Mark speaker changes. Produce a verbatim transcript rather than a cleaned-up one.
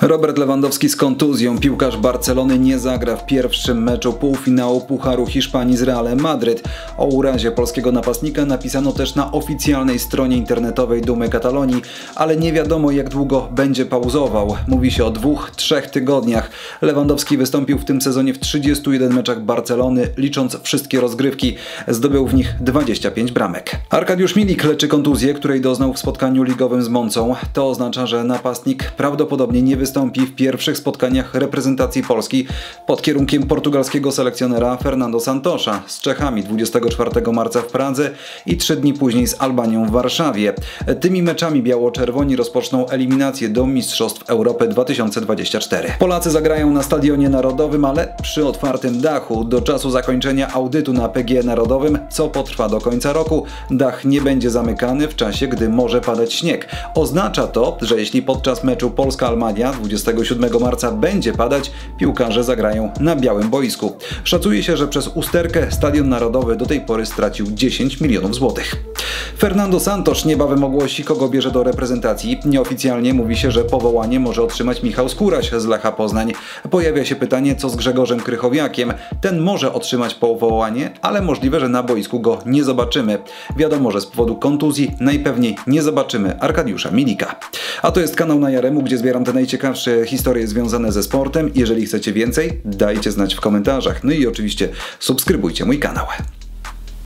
Speaker 1: Robert Lewandowski z kontuzją. Piłkarz Barcelony nie zagra w pierwszym meczu półfinału Pucharu Hiszpanii z Realem Madryt. O urazie polskiego napastnika napisano też na oficjalnej stronie internetowej Dumy Katalonii, ale nie wiadomo, jak długo będzie pauzował. Mówi się o dwóch, trzech tygodniach. Lewandowski wystąpił w tym sezonie w trzydziestu jeden meczach Barcelony, licząc wszystkie rozgrywki. Zdobył w nich dwadzieścia pięć bramek. Arkadiusz Milik leczy kontuzję, której doznał w spotkaniu ligowym z Moncą. To oznacza, że napastnik prawdopodobnie nie wystąpi w pierwszych spotkaniach reprezentacji Polski pod kierunkiem portugalskiego selekcjonera Fernando Santosza z Czechami dwudziestego czwartego marca w Pradze i trzy dni później z Albanią w Warszawie. Tymi meczami biało-czerwoni rozpoczną eliminację do Mistrzostw Europy dwa tysiące dwudziestego czwartego. Polacy zagrają na Stadionie Narodowym, ale przy otwartym dachu. Do czasu zakończenia audytu na P G E Narodowym, co potrwa do końca roku, dach nie będzie zamykany w czasie, gdy może padać śnieg. Oznacza to, że jeśli podczas meczu Polska-Albania dwudziestego siódmego marca będzie padać, piłkarze zagrają na białym boisku. Szacuje się, że przez usterkę Stadion Narodowy do tej pory stracił dziesięć milionów złotych. Fernando Santos niebawem ogłosi, kogo bierze do reprezentacji. Nieoficjalnie mówi się, że powołanie może otrzymać Michał Skóraś z Lecha Poznań. Pojawia się pytanie, co z Grzegorzem Krychowiakiem. Ten może otrzymać powołanie, ale możliwe, że na boisku go nie zobaczymy. Wiadomo, że z powodu kontuzji najpewniej nie zobaczymy Arkadiusza Milika. A to jest kanał na Jaremu, gdzie zbieram te najciekawsze historie związane ze sportem. Jeżeli chcecie więcej, dajcie znać w komentarzach. No i oczywiście subskrybujcie mój kanał.